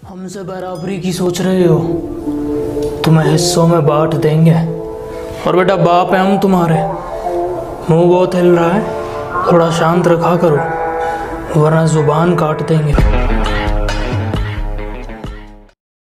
हमसे बराबरी की सोच रहे हो? तुम्हें हिस्सों में बांट देंगे। और बेटा बाप है हम तुम्हारे। मुंह बहुत हिल रहा है, थोड़ा शांत रखा करो वरना जुबान काट देंगे।